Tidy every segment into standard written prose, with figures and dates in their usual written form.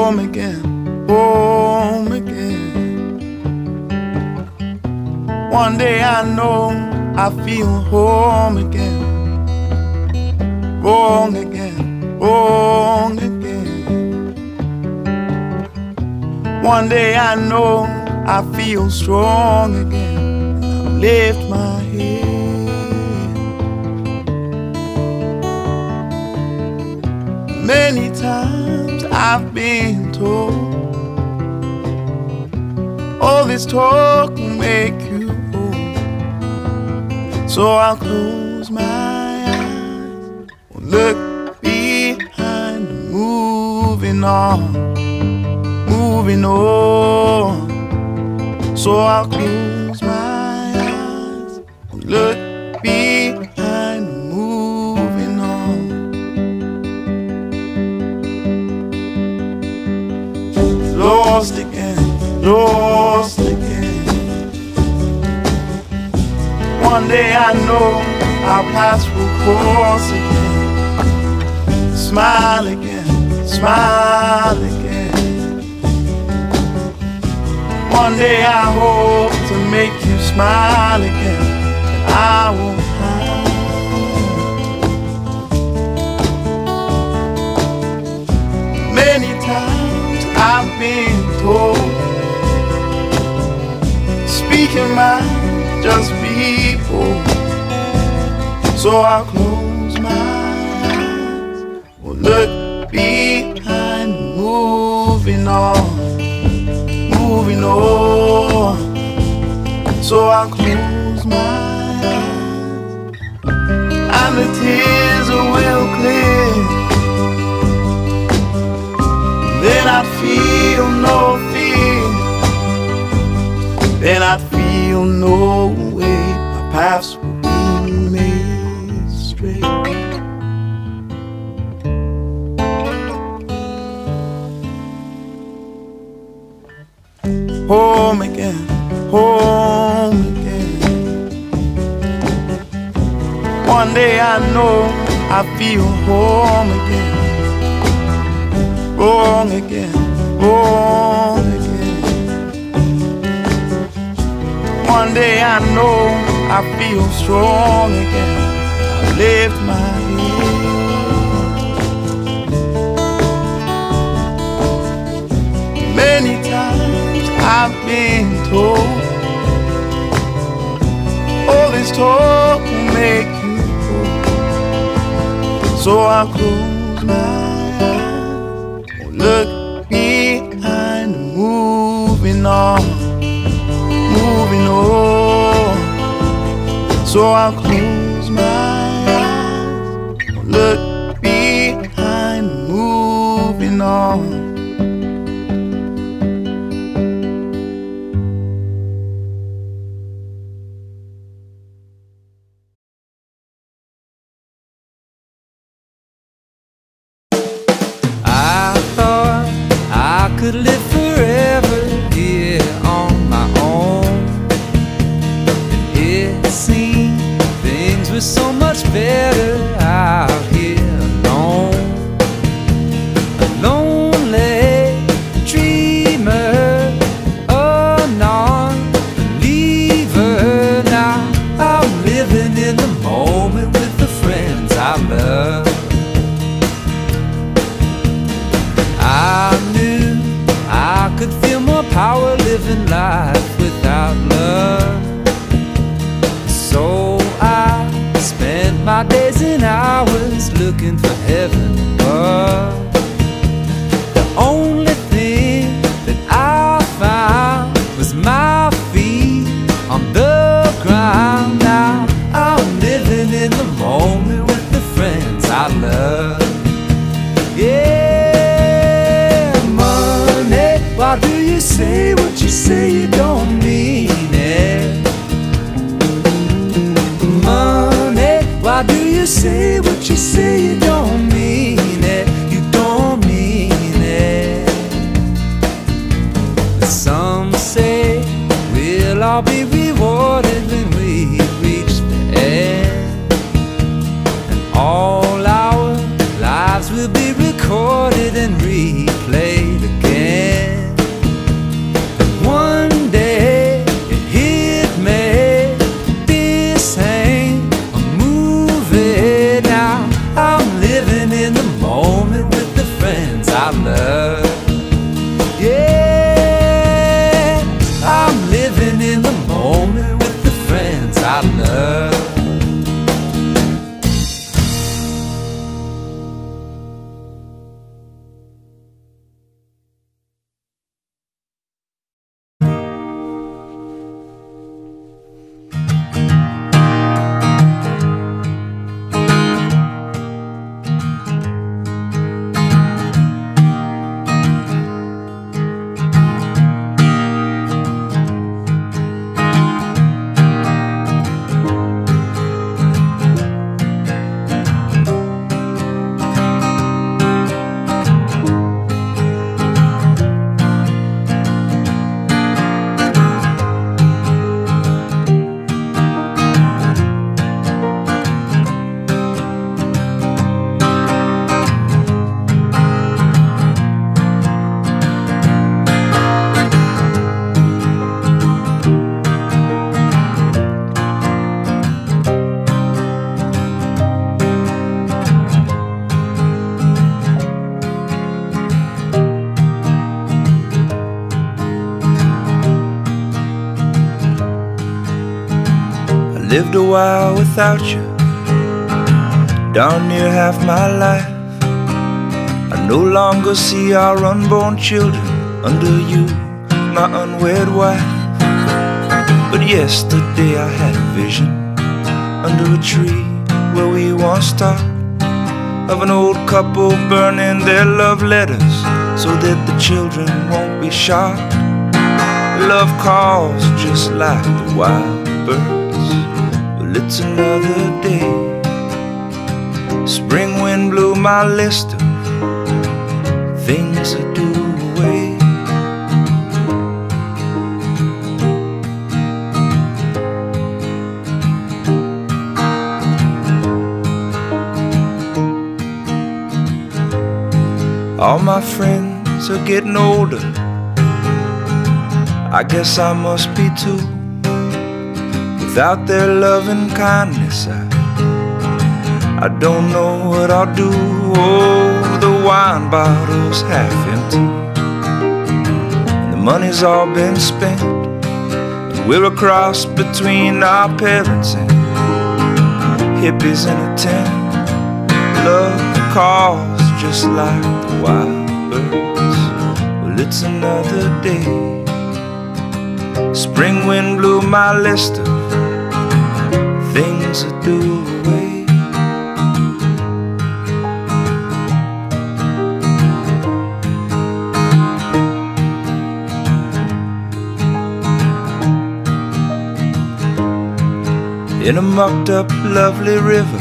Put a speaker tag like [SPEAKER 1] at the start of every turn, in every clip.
[SPEAKER 1] home again, home again. One day I know I feel home again, wrong again, wrong again. One day I know I feel strong again, and I lift my head. Many times I've been told all this talk will make you old, so I'll close my eyes, look behind, moving on, moving on. So I'll close my eyes, look behind, moving on. Lost again, lost again. One day I know our paths will cross again. Smile again, smile again. One day I hope to make you smile again, and I won't hide. Many times I've been told, speak your mind, just be bold. So I'll close my eyes, or look behind, moving on, moving on. So I'll close my eyes, and the tears will clear. Then I'd feel no fear, then I'd feel no way. My paths will be made straight. Home again, home again. One day I know I feel home again, wrong again, wrong again. One day I know I feel strong again, I lift my head. Many times I've been told all this talk will make you old, so I'll close my eyes, look behind, moving on, moving on. So I'll close my eyes, look behind, moving on.
[SPEAKER 2] Could live forever here on my own. And it seemed things were so much better out here alone. A lonely dreamer, a non-believer. Now I'm living in the moment with the friends I love. I knew I could feel more power living life without love. So I spent my days and hours looking for heaven above. The only thing that I found was my feet on the ground. Now I'm living in the moment with the friends I love. Yeah. Why do you say what you say, you don't mean it? Money, why do you say what you say, you don't mean it? You don't mean it. Some say we'll all be rewarded when we reach the end, and all our lives will be recorded and replayed again. love.
[SPEAKER 1] Lived a while without you, darn near half my life. I no longer see our unborn children under you, my unwed wife. But yesterday I had a vision under a tree where we once talked, of an old couple burning their love letters so that the children won't be shocked. Love calls just like the wild birds. Well, it's another day. Spring wind blew my list of things to do away. All my friends are getting older, I guess I must be too. Without their love and kindness, I don't know what I'll do. Oh, the wine bottle's half empty, and the money's all been spent, and we're a cross between our parents and hippies in a tent. Love calls just like the wild birds. Well, it's another day. Spring wind blew my list of things to do away. In a mucked up lovely river,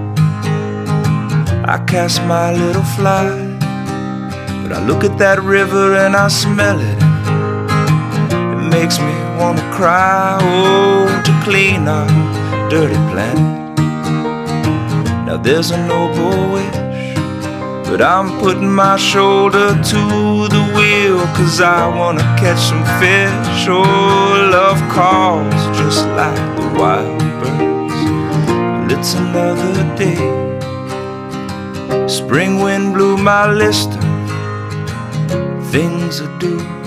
[SPEAKER 1] I cast my little fly. But I look at that river and I smell it, it makes me wanna cry. Oh, to clean our dirty planet. Now there's a noble wish, but I'm putting my shoulder to the wheel, 'cause I wanna catch some fish. Oh, love calls just like the wild birds. Well, it's another day. Spring wind blew my list of things to do.